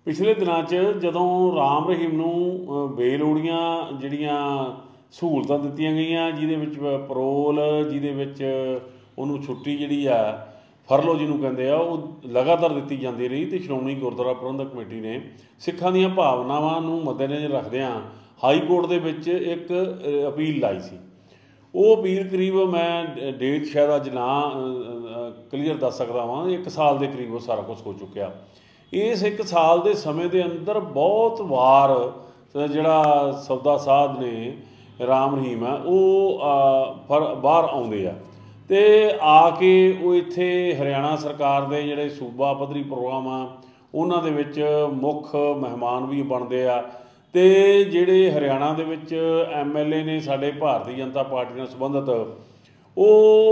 पिछले दिनों जदों राम रहीम नूं बेलोड़ियां जिहड़ियां सहूलतां दित्तियां गईयां जिहदे परोल जिहदे उहनूं छुट्टी जिहड़ी आ फरलो जिहनूं कहंदे आ वो लगातार दित्ती जाती रही तो श्रोमणी गुरुद्वारा प्रबंधक कमेटी ने सिखां दीयां भावनावां नूं मद्देनज़र रखदिआं हाई कोर्ट दे विच एक अपील लाई सी। वो अपील करीब मैं डेट शायद अज ना क्लीयर दस सकदा वां, 1 साल के करीब वो सारा कुछ हो चुकिया। इस 1 साल के समय के अंदर बहुत वार जिहड़ा सौदा साध ने राम रहीम है वो बाहर आउंदे आ ते आके वो इत्थे हरियाणा सरकार के जिहड़े सूबा पद्धरी प्रोग्राम आ उन्हां दे विच मुख मेहमान भी बनते आ ते जिहड़े हरियाणा दे विच MLA ने साडे भारतीय जनता पार्टी नाल संबंधित वो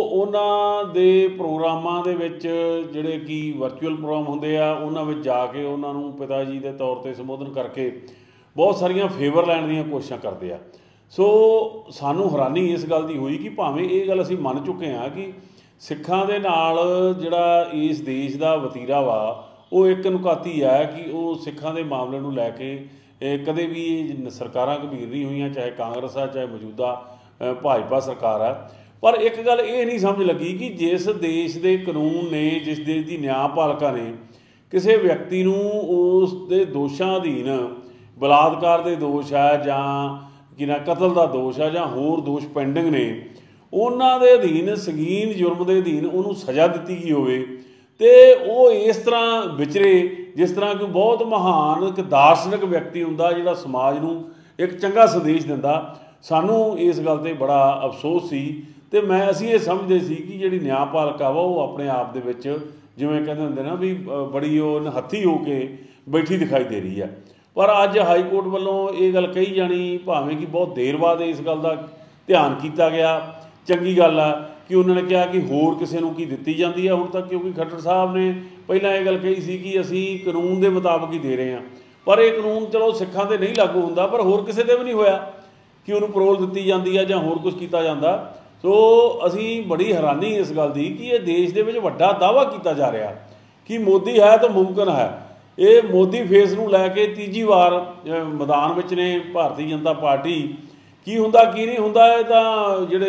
उन्हां दे प्रोग्रामां दे विच जिहड़े कि वर्चुअल प्रोग्राम हुंदे आ उन्हां विच जाके उन्हां नूं पिता जी के तौर पर संबोधन करके बहुत सारियां फेवर लैण दीयां कोशिशां करदे आ। सो सानूं हैरानी इस गल दी होई कि भावें ये गल असीं मन चुके हाँ कि सिखां दे नाल जिहड़ा इस देश दा वतीरा वा वो एक नुकाती है कि वो सिखां दे मामले नूं लैके कदे भी सरकारां गंभीर नहीं हुई, चाहे कांग्रेस है चाहे मौजूदा भाजपा सरकार है। पर एक गल ये नहीं समझ लगी कि जिस देश के कानून ने जिस देश की न्यायपालिका ने किसी व्यक्ति नूं उस दे दोषां अधीन बलात्कार के दोष है जां कि ना कतल का दोष है जां होर दोष पेंडिंग ने उन्हां दे अधीन संगीन जुर्म के अधीन उन्होंने सज़ा दी गई होवे ते वो इस तरह विचरे जिस तरह कि बहुत महान एक दार्शनिक व्यक्ति हुंदा जिहड़ा समाज नूं एक चंगा संदेश दिंदा। सानूं इस गल ते बड़ा अफसोस सी ते मैं असीं ये समझदे सी कि जिहड़ी न्यायपालिका वा वो अपने आप दे विच जिवें कहंदे हुंदे ना भी बड़ी वो नहत्थी हो के बैठी दिखाई दे रही है। पर अज हाई कोर्ट वालों ये गल कही जानी भावें कि बहुत देर बाद इस गल का ध्यान किया गया, चंगी गल है कि उन्होंने कहा कि होर किसी नूं की दित्ती जाती है हुण तक, क्योंकि खट्टर साहब ने पहलां ये गल कही सी कि असीं कानून के मुताबिक ही दे रहे हैं। पर यह कानून चलो सिखां ते नहीं लागू हुंदा पर होर किसी ते भी नहीं होया कि उन्होंने परोल दित्ती जाती है जां होर कुछ किया जाता। सो असीं बड़ी हैरानी इस गल की कि ये देश दे विच वड्डा दावा किया जा रहा कि मोदी है तो मुमकिन है। ये मोदी फेस नूं लैके तीजी वार मैदान विच ने भारतीय जनता पार्टी की हुंदा की नहीं हुंदा ये तां जिहड़े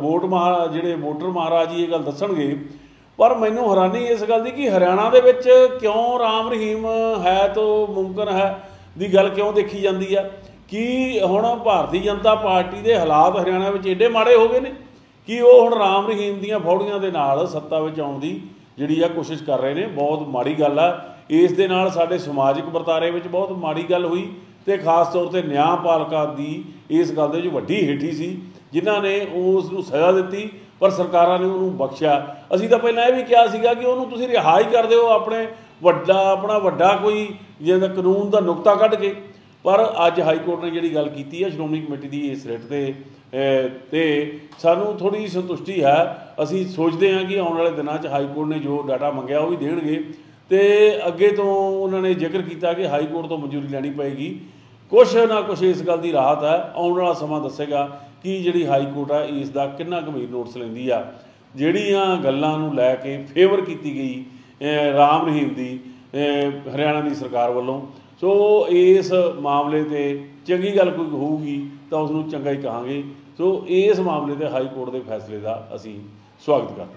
वोटर महाराज ही ये गल दस्सणगे। पर मैनूं हैरानी इस गल की कि हरियाणा दे विच क्यों राम रहीम है तो मुमकिन है दी गल क्यों देखी जाती है कि हुण भारतीय जनता पार्टी के हालात हरियाणा विच एडे माड़े हो गए ने कि वो हुण राम रहीम दीयां फौड़ियां दे नाल सत्ता विच आउण दी जिहड़ी आ कोशिश कर रहे हैं। बहुत माड़ी गल है, इस दे नाल साडे समाजिक वरतारे विच बहुत माड़ी गल हुई तो खास तौर पर न्यायपालिका की इस गल दे वड्डी हेठी सी जिन्हां ने उसनूं सज़ा दित्ती पर सरकारां ने उन्होंने बख्शिया। असीं तां पहलां यह भी कहा सीगा कि उन्होंने तुसीं रिहा ही कर दिओ अपना वड्डा कोई जिहदा कानून का नुकता कढ के। पर अज हाई कोर्ट ने जिहड़ी गल कीती है श्रोमणी कमेटी की इस रिट ते सानूं थोड़ी संतुष्टि है। असीं सोचते हैं कि आने वाले दिनों हाई कोर्ट ने जो डाटा मंगया वो भी देणगे ते अगे तो उन्होंने जिक्र किया कि हाई कोर्ट तो मंजूरी लैनी पेगी। कुछ ना कुछ इस गल की राहत है, आने वाला समा दसेगा कि जिहड़ी हाई कोर्ट है इसका कितना गंभीर नोटिस लैंदी आ। जिहड़ियां गल्लां नूं लैके फेवर की गई राम रहीम की हरियाणा की सरकार वालों, सो इस मामले ते चंगी गल कोई होऊगी तो उसनूं चंगा ही कहांगे। सो इस मामले ते हाई कोर्ट के फैसले का असीं स्वागत करते।